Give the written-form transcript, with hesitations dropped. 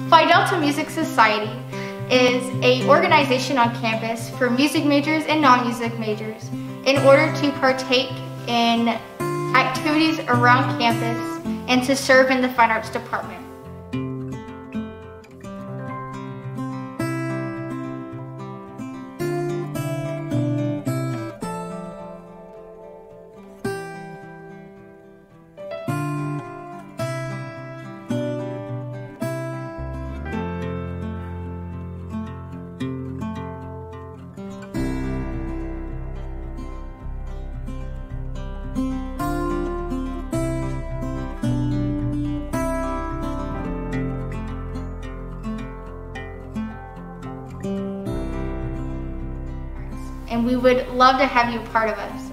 Phi Delta Music Society is an organization on campus for music majors and non-music majors in order to partake in activities around campus and to serve in the fine arts department. And we would love to have you a part of us.